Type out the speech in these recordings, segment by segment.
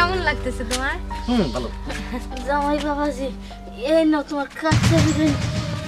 কেমন লাগতেছে তোমার? ভালো। জামাই বাবাজি, এই নাও তোমার কাচ্চা বিরিয়ানি।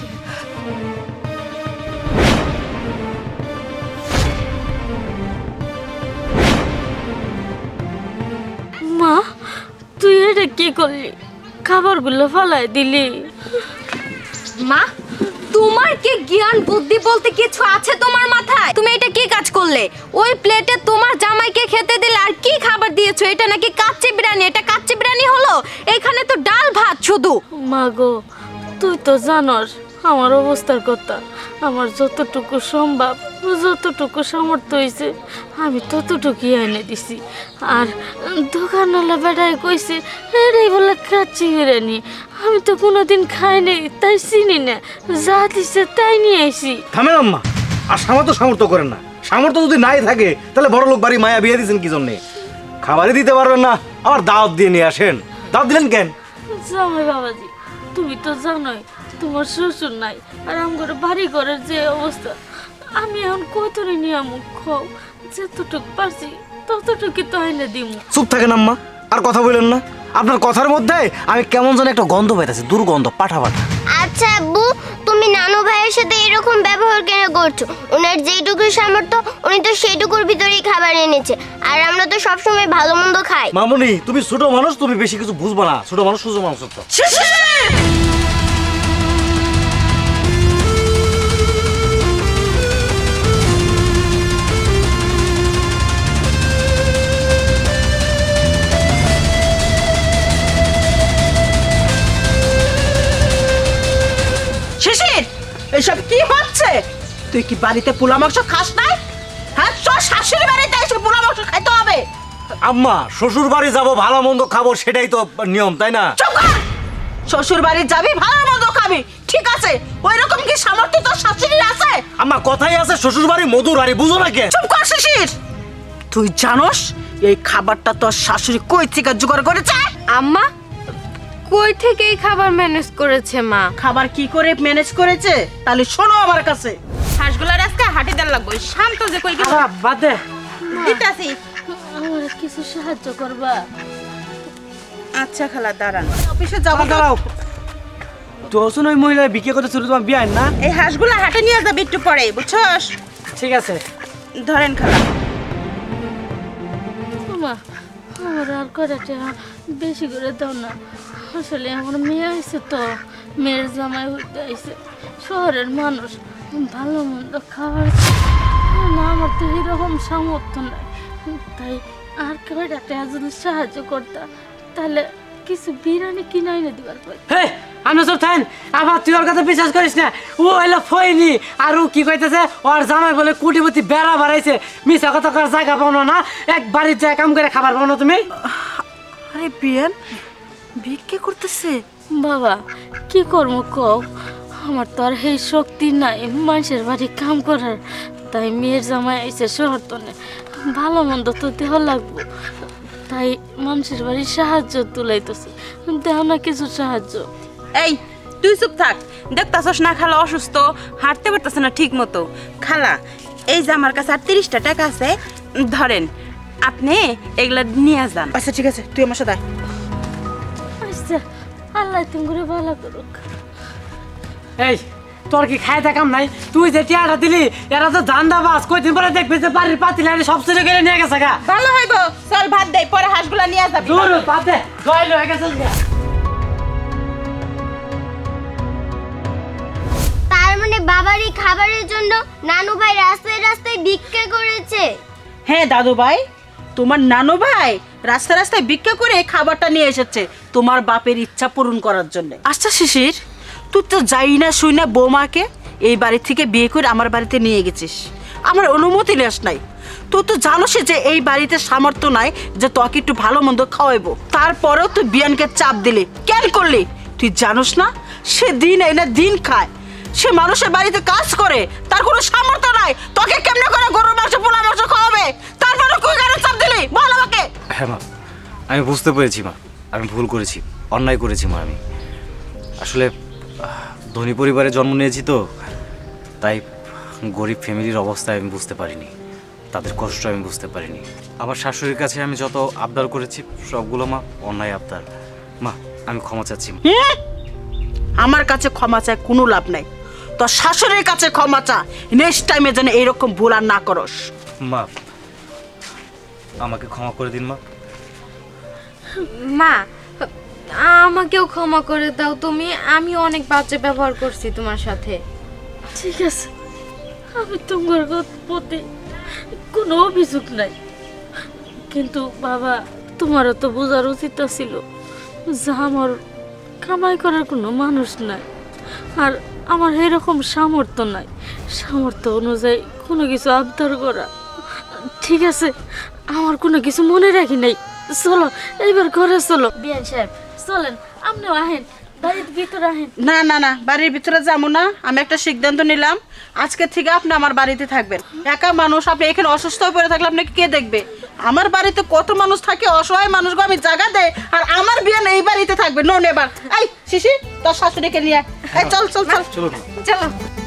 মা, তুই এটা কি করলি? খাবারগুলো ফালাই দিলি। মা, তোমার কি জ্ঞান বুদ্ধি বলতে কিছু আছে তোমার মাথায়? তুমি এটা কি কাজ করলে? ওই প্লেটে তোমার জামাইকে খেতে দিলে আর কি খাবার দিয়েছো? এটা নাকি কাচ্চি বিরিয়ানি? এটা কাচ্চি বিরিয়ানি হলো? এখানে তো ডাল ভাত শুধু। মা গো, তুই তো জানোস আমার অবস্থার কথা। আমার যতটুকু সম্ভব, যতটুকু সামর্থ্য হয়েছে আমি ততটুকুই এনে দিছি। আর দোকানওয়ালা বেটায় কইছে এটাই বলে কাচ্চি বিরিয়ানি। আমি তো কোনোদিন খাইনি, তাই চিনি না। যা দিছে তাই নিয়ে আইছি। থামেন আম্মা, আর সামর্থ্য করেন না। সামর্থ্য যদি নাই থাকে তাহলে বড় লোক বাড়ি মায়া বিয়ে দিয়েছেন কি জন্যে? খাবারই দিতে পারবেন না, আবার দাওয়াত দিয়ে নিয়ে আসেন। দাওয়াত দিলেন কেন? জামাই বাবাজি, তুমি তো জানোই তোমার শ্বশুর নাই, আর আমার বাড়ি ঘরের যে অবস্থা, আমি এখন কতরে নিয়ে মুখ খাও, যতটুকু পারছি ততটুকু তো এনে দিমু। চুপ থাকেন আম্মা, আর কথা বলেন না। আপনার কথার মধ্যে আমি কেমন যেন একটা গন্ধ পাইতেছি, দুর্গন্ধ, পাঠা পাঠা। আচ্ছা আব্বু, তুমি নানু ভাইয়ের সাথে এরকম ব্যবহার কেন করছো? ওনার যেইটুকু সামর্থ্য উনি তো সেইটুকুর ভিতরেই খাবার এনেছে, আর আমরা তো সবসময় ভালো মন্দ খাই। মামুনি, তুমি ছোট মানুষ, তুমি বেশি কিছু বুঝবা না। ছোট মানুষ সুযোগ মানুষ তো। শিশির, এসব কি হচ্ছে? তুই কি বাড়িতে পোলা মাংস খাস নাই? হ্যাঁ, তোর শাশুড়ি বাড়িতে এসে পোলা মাংস খাইতে হবে? আম্মা, শ্বশুর বাড়ি যাবো, ভালো মন্দ খাবো, সেটাই তো নিয়ম, তাই না? চুপ কর! শ্বশুর বাড়ি যাবি, ভালো মন্দ খাবি, ঠিক আছে। ওই রকম কি সামর্থ্য তোর শাশুড়ির আছে? আম্মা, কথাই আছে শ্বশুর বাড়ি মধুর হাড়ি, বুঝো না কেন? চুপ কর শিশির! তুই জানোস এই খাবারটা তোর শাশুড়ি কই থেকে জোগাড় করেছে? আম্মা, কই থেকে এই খাবার ম্যানেজ করেছে মা? খাবার কি করে ম্যানেজ করেছে তাহলে শোনো আমার কাছে। হাঁসগুলার আজকে হাঁটি দেন লাগবো। শান্ত যে কই কিছু বাদ দে, দিতাছি। আমার কিছু সাহায্য করবা? আচ্ছা খালা, দাঁড়ান। অফিসে যাবো। দাঁড়াও, তোর ওই মহিলা বিক্রি করতে শুরু তোমার বিয়ে না? এই হাঁসগুলা হাটে নিয়ে যাবে একটু পরে, বুঝছস? ঠিক আছে, ধরেন খালা। মা, আমার আর কয়টা বেশি করে দাও না। আসলে আমার মেয়ে আইছে তো, মেয়ের জামাই হইতে আইছে। শহরের মানুষ, ভালো মন্দ খাবার না, আমার তো এরকম সামর্থ্য নাই। তাই আর কয়টা যদি সাহায্য করতা, তাহলে কিছু বিরিয়ানি কিনে এনে দিবার পাই। হেই, আমি সব থাইন, আবার তুই ওর কথা বিশ্বাস করিস না। ও হইলো ফইনি, আর ও কি কইতেছে, ওর জামাই বলে কোটিপতি বেড়া বাড়াইছে। মিছা কথা করার জায়গা পাও না, এক বাড়ির যায় কাম করে খাবার পাও না তুমি? আরে বিয়েন ভিক্ষে করতেছে? বাবা, কি করবো কও? আমার তো আর সেই শক্তি নাই মানুষের বাড়ি কাম করার। তাই মেয়ের জামাই আইসে শহর তনে, ভালো মন্দ তো দেহ লাগবো। তাই মানুষের বাড়ির সাহায্য তুলাইতেছে, দেহ না কিছু সাহায্য। এই তুই চুপ থাক। দেখতাছস না খালা অসুস্থ, হাঁটতে পারতেছে না ঠিক মতো। খালা, এই যে আমার কাছে আর 30টা টাকা আছে, ধরেন, আপনি এগুলা নিয়ে যান। আচ্ছা ঠিক আছে, তুই আমার সাথে আয়। আচ্ছা, আল্লাহ তুমি করে ভালো করুক। এই, তোর কি খাইতে কাম নাই? তুই যে টিয়াটা দিলি, এরা তো ধান্দা বাস। কয়দিন পরে দেখবি যে বাড়ির পাতিলা সব চুরি করে নিয়ে গেছে গা। ভালো হইব, চল ভাত দেই, পরে হাঁসগুলা নিয়ে যাবি। দূর পাতে জয় হয়ে গেছে গা। তার মানে বাবার এই খাবারের জন্য নানু ভাই রাস্তায় রাস্তায় ভিক্ষা করেছে? হ্যাঁ দাদু ভাই, তোমার নানু ভাই রাস্তায় রাস্তায় ভিক্ষা করে খাবারটা নিয়ে এসেছে তোমার বাপের ইচ্ছা পূরণ করার জন্য। আচ্ছা শিশির, তুই তো যাই না শুই না বৌমাকে এই বাড়ি থেকে বিয়ে করে আমার বাড়িতে নিয়ে গেছিস, আমার অনুমতি নেস নাই। তুই তো জানোসই যে এই বাড়িতে সামর্থ্য নাই যে তোকে একটু ভালো মন্দ খাওয়াইবো, তারপরেও তুই বিয়ানকে চাপ দিলি। কেন করলি? তুই জানোস না সে দিন এনে দিন খায়, সে মানুষের বাড়িতে কাজ করে, তার কোনো সামর্থ্য নাই। তোকে কেমনে করে গরুর মাংস পোলা মাংস খাওয়াবে? তারপরে তুই কেন চাপ দিলি বল আমাকে। হ্যাঁ মা, আমি বুঝতে পেরেছি মা, আমি ভুল করেছি, অন্যায় করেছি মা। আমি আসলে ধনী পরিবারে জন্ম নিয়েছি তো, তাই গরিব ফ্যামিলির অবস্থা আমি বুঝতে পারিনি। তাদের কষ্ট আমি বুঝতে পারিনি। আমার শাশুড়ির কাছে আমি যত আবদার করেছি সবগুলো মা অন্যায় আবদার। মা আমি ক্ষমা চাচ্ছি। আমার কাছে ক্ষমা চায় কোনো লাভ নাই, তোর শাশুড়ির কাছে ক্ষমা চা, নেক্সট টাইমে যেন এরকম ভুল আর না করস। মা আমাকে ক্ষমা করে দিন মা। মা আমাকেও ক্ষমা করে দাও তুমি, আমি অনেক বাজে ব্যবহার করছি তোমার সাথে। ঠিক আছে, আমি তোমার প্রতি কোনো অভিযোগ নাই, কিন্তু বাবা তোমারও তো বোঝার উচিত ছিল যে আমার কামাই করার কোনো মানুষ নাই, আর আমার এরকম সামর্থ্য নাই, সামর্থ্য অনুযায়ী কোনো কিছু আবদার করা। ঠিক আছে, আমার কোনো কিছু মনে রাখি নাই, চলো এইবার ঘরে চলো। বিয়ান সাহেব চলেন, আপনিও আহেন, বাড়ির ভিতরে আহেন। না না না, বাড়ির ভিতরে যাবো না, আমি একটা সিদ্ধান্ত নিলাম, আজকে থেকে আপনি আমার বাড়িতে থাকবেন। একা মানুষ, আপনি এখানে অসুস্থ হয়ে পড়ে থাকলে আপনাকে কে দেখবে? আমার বাড়িতে কত মানুষ থাকে, অসহায় মানুষকে আমি জায়গা দেয়, আর আমার বিয়ে এই বাড়িতে থাকবে। নো নেবার। এই শিশি, তোর শাশুড়িকে নিয়ে আয়। এই চল চল চল চলো চলো।